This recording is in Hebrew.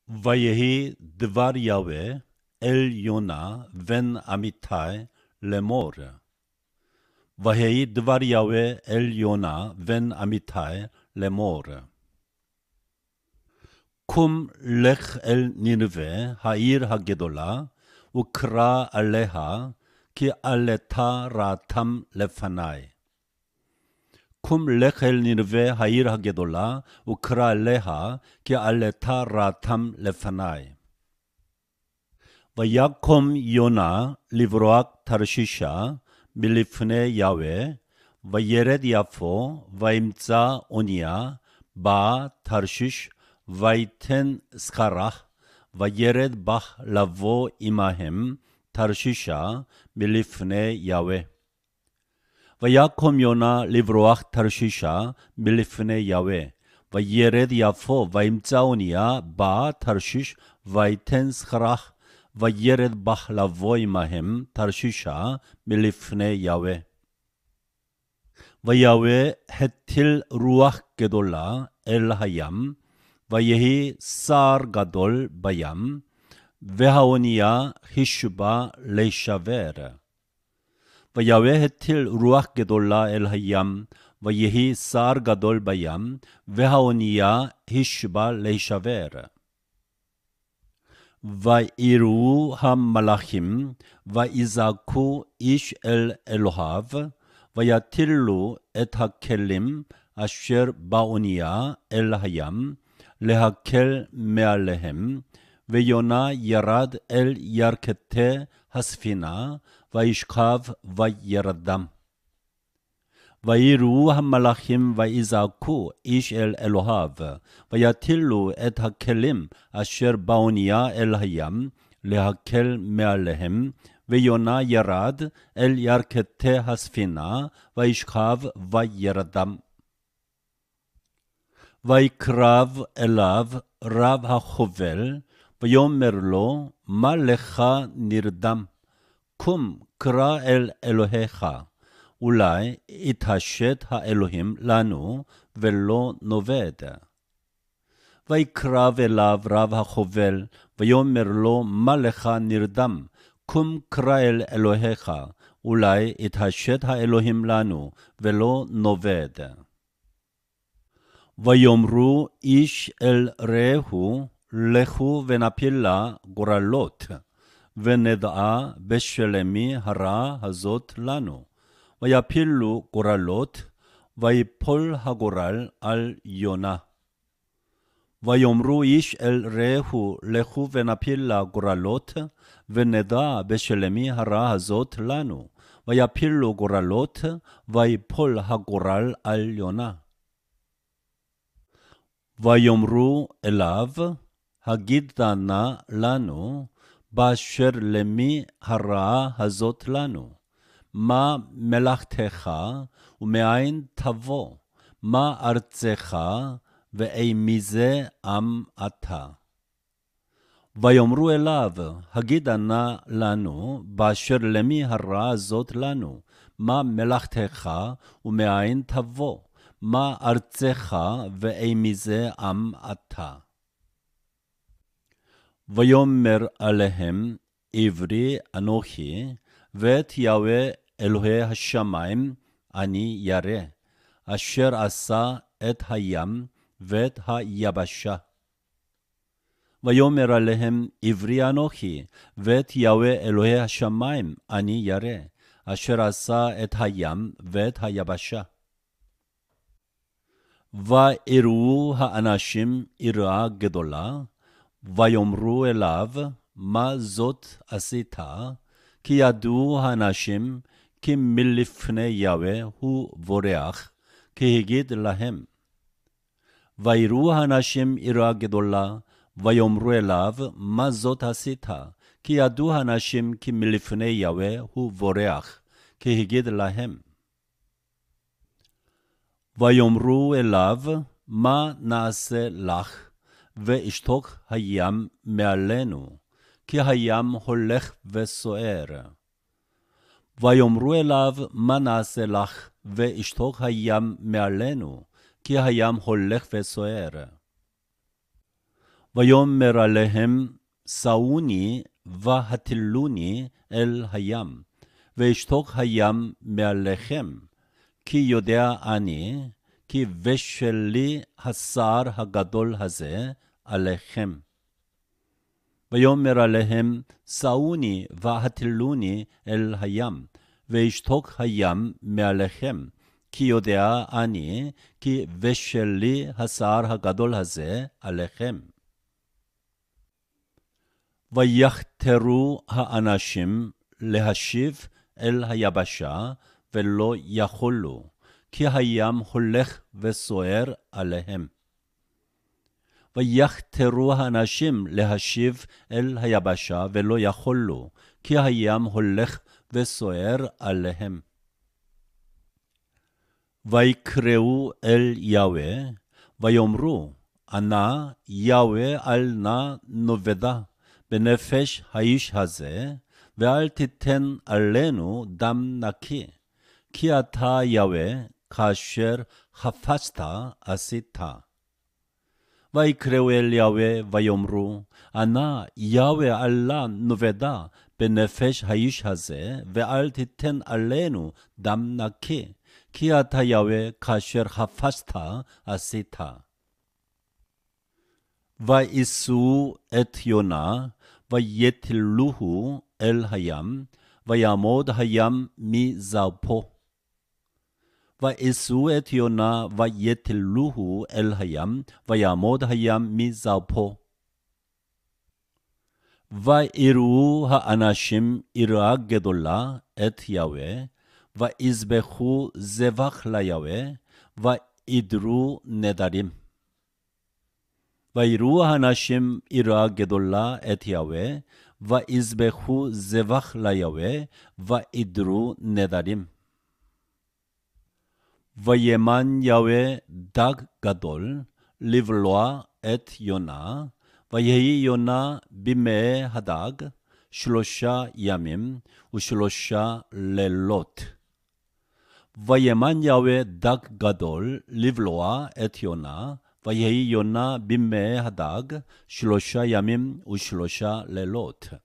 ויהי דבר יהוה אל יונה בן אמיתי לאמור. ויהי דבר יהוה אל יונה בן אמיתי לאמור. קום לך אל נינווה העיר הגדולה, וקרא עליה, כי עלתה רעתם לפני. קום לך אל נינווה העיר הגדולה, וקרא עליה, כי עלתה רעתם לפני. ויקום יונה לברוח תרשישה מלפני יהוה, וירד יפו, וימצא אונייה באה תרשיש, ויתן סחרח, וירד בך לבוא עמהם תרשישה מלפני יהוה. ויקום יונה לברוח תרשישה מלפני יהוה, וירד יפו, וימצא אונייה באה תרשיש, ויתן סחרח, וירד בך לבוא עמהם תרשישה מלפני יהוה. ויהוה הטיל רוח גדולה אל הים, ויהי סער גדול בים, והאונייה השבה להישבר. ויהוה הטיל רוח גדולה אל הים, ויהי סער גדול בים, והאונייה השבה להישבר. ויראו המלאכים, ויזעקו איש אל אלוהיו, ויטילו את הכלים אשר באונייה אל הים, להקל מעליהם, ויונה ירד אל ירכתי הספינה, וישכב וירדם. ויראו המלאכים, ויזעקו איש אל אלוהיו, ויטילו את הכלים אשר באונייה אל הים, להקל מעליהם, ויונה ירד אל ירכתי הספינה, וישכב וירדם. ויקרב אליו רב החובל, ויאמר לו, מה לך נרדם? קום קרא אל אלוהיך, אולי יתעשת האלוהים לנו, ולא נאבד. ויקרב אליו רב החובל, ויאמר לו, מה לך נרדם? קום קרא אל אלוהיך, אולי יתעשת האלוהים לנו, ולא נאבד. ויאמרו איש אל רעהו, לכו ונפילה גורלות, ונדע בשלמי הרע הזאת לנו. ויפילו גורלות, ויפול הגורל על יונה. ויאמרו איש אל רעהו, לכו ונפילה גורלות, ונדע בשלמי הרע הזאת לנו. ויפילו גורלות, ויפול הגורל על יונה. ויאמרו אליו, הגידה נא לנו, באשר למי הרעה הזאת לנו? מה מלאכתך, ומאין תבוא? מה ארצך, ואימזה עם אתה? ויאמרו אליו, הגידה נא לנו, באשר למי הרעה הזאת לנו? מה מלאכתך, ומאין תבוא? מה ארצך, ואימזה עם אתה? ויאמר עליהם, עברי אנוכי, ואת יהוה אלוהי השמיים אני ירא, אשר עשה את הים ואת היבשה. ויאמר עליהם, עברי אנוכי, ואת יהוה אלוהי השמיים אני ירא, אשר עשה את הים ואת היבשה. ויראו האנשים יראה גדולה, ויאמרו אליו, מה זאת עשית? כי ידעו האנשים, כי מלפני יהוה הוא בורח, כי הגיד להם. ויראו האנשים יראה גדולה, ויאמרו אליו, מה זאת עשית? כי ידעו האנשים, כי מלפני יהוה הוא בורח, כי הגיד להם. ויאמרו אליו, מה נעשה לך, וישתוק הים מעלינו, כי הים הולך וסוער. ויאמרו אליו, מה נעשה לך, וישתוק הים מעלינו, כי הים הולך וסוער. ויאמר עליהם שאוני והטילוני אל הים, וישתוק הים מעליכם, כי יודע אני, כי בשל לי הצער הגדול הזה עליכם. ויאמר עליהם שאוני והטילוני אל הים, וישתוק הים מעליכם, כי יודע אני, כי בשל לי הצער הגדול הזה עליכם. ויחתרו האנשים להשיב אל היבשה, ולא יכולו, כי הים הולך וסוער עליהם. ויחתרו האנשים להשיב אל היבשה, ולא יכולו, כי הים הולך וסוער עליהם. ויקראו אל יהוה, ויאמרו, אנא יהוה אל נא נאבדה בנפש האיש הזה, ואל תיתן עלינו דם נקי, כי אתה יהוה כאשר חפצת עשית. ויקראו אל יהוה ויאמרו, אנא יהוה אל נא נאבדה בנפש האיש הזה, ואל תיתן עלינו דם נקי, כי אתה יהוה כאשר חפצת עשית. ויישאו את יונה, ויטילוהו אל הים, ויעמוד הים מזרפו. ויישאו את יונה, ויטילוהו אל הים, ויעמוד הים מזרפו. ויראו האנשים יראה גדולה את יהוה, ויזבחו זבח ליהוה, וידרו נדרים. ויראו האנשים יראה גדולה את יהוה, ויזבחו זבח ליהוה, וידרו נדרים. וימן יהוה דג גדול לבלוע את יונה, ויהי יונה במעי הדג 3 ימים ו3 לילות. וימן יהוה דג גדול לבלוע את יונה, ויהי יונה במעי הדג 3 ימים ו3 לילות.